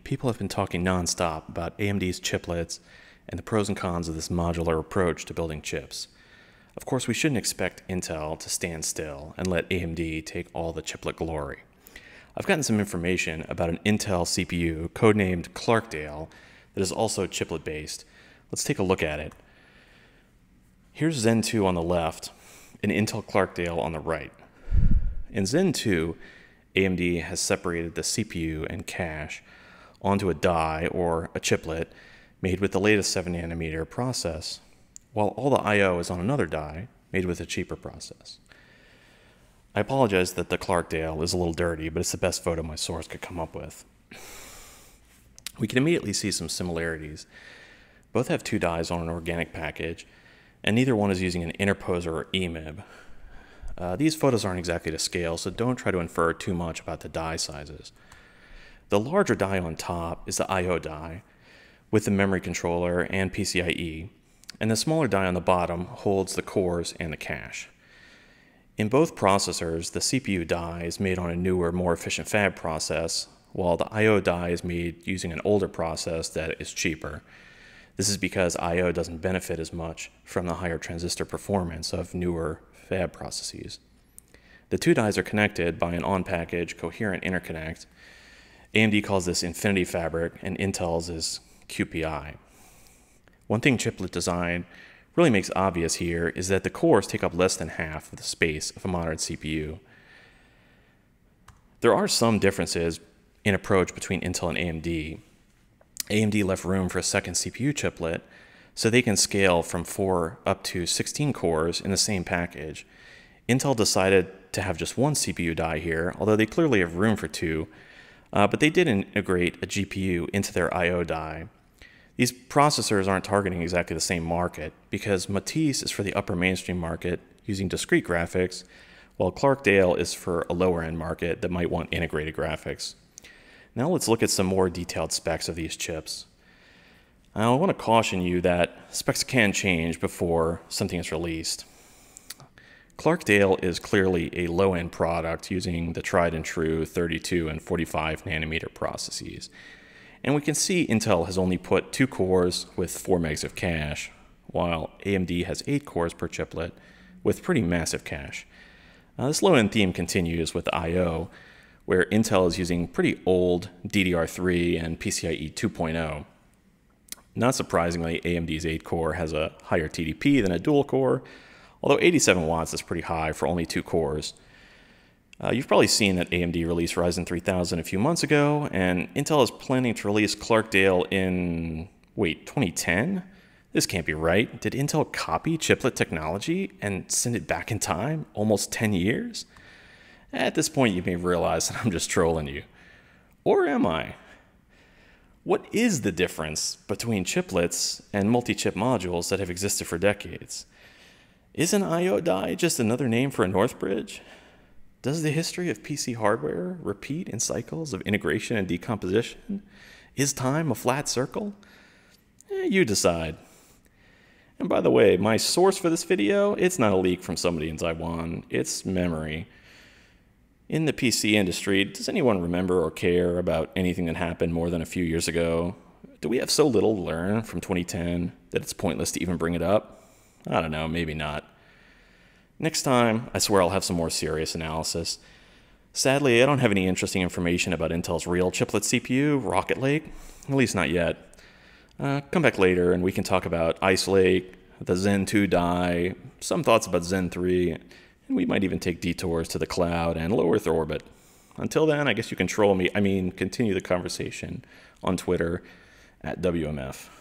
people have been talking nonstop about AMD's chiplets and the pros and cons of this modular approach to building chips. Of course, we shouldn't expect Intel to stand still and let AMD take all the chiplet glory. I've gotten some information about an Intel CPU codenamed Clarkdale that is also chiplet-based. Let's take a look at it. Here's Zen 2 on the left and Intel Clarkdale on the right. In Zen 2, AMD has separated the CPU and cache onto a die or a chiplet made with the latest 7nm process, while all the I/O is on another die made with a cheaper process. I apologize that the Clarkdale is a little dirty, but it's the best photo my source could come up with. We can immediately see some similarities. Both have two dies on an organic package, and neither one is using an interposer or EMIB. These photos aren't exactly to scale, so don't try to infer too much about the die sizes. The larger die on top is the I/O die with the memory controller and PCIe, and the smaller die on the bottom holds the cores and the cache. In both processors, the CPU die is made on a newer, more efficient fab process, while the I/O die is made using an older process that is cheaper. This is because I/O doesn't benefit as much from the higher transistor performance of newer fab processes. The two dies are connected by an on-package coherent interconnect. AMD calls this Infinity Fabric, and Intel's is QPI. One thing chiplet design really makes obvious here is that the cores take up less than half of the space of a modern CPU. There are some differences in approach between Intel and AMD. AMD left room for a second CPU chiplet so they can scale from 4 up to 16 cores in the same package. Intel decided to have just one CPU die here, although they clearly have room for two, but they did integrate a GPU into their I/O die. These processors aren't targeting exactly the same market because Matisse is for the upper mainstream market using discrete graphics, while Clarkdale is for a lower end market that might want integrated graphics. Now let's look at some more detailed specs of these chips. I want to caution you that specs can change before something is released. Clarkdale is clearly a low-end product using the tried and true 32 and 45 nanometer processes. And we can see Intel has only put 2 cores with 4 megs of cache, while AMD has 8 cores per chiplet with pretty massive cache. This low-end theme continues with I/O, where Intel is using pretty old DDR3 and PCIe 2.0. Not surprisingly, AMD's 8-core has a higher TDP than a dual-core, although 87 watts is pretty high for only 2 cores. You've probably seen that AMD released Ryzen 3000 a few months ago, and Intel is planning to release Clarkdale in, 2010? This can't be right. Did Intel copy chiplet technology and send it back in time, almost 10 years? At this point, you may realize that I'm just trolling you. Or am I? What is the difference between chiplets and multi-chip modules that have existed for decades? Is an I/O die just another name for a North Bridge? Does the history of PC hardware repeat in cycles of integration and decomposition? Is time a flat circle? You decide. And by the way, my source for this video, it's not a leak from somebody in Taiwan. It's memory. In the PC industry, does anyone remember or care about anything that happened more than a few years ago? Do we have so little to learn from 2010 that it's pointless to even bring it up? I don't know, maybe not. Next time, I swear I'll have some more serious analysis. Sadly, I don't have any interesting information about Intel's real chiplet CPU, Rocket Lake, at least not yet. Come back later and we can talk about Ice Lake, the Zen 2 die, some thoughts about Zen 3, and we might even take detours to the cloud and low Earth orbit. Until then, I guess you can continue the conversation on Twitter at WMF.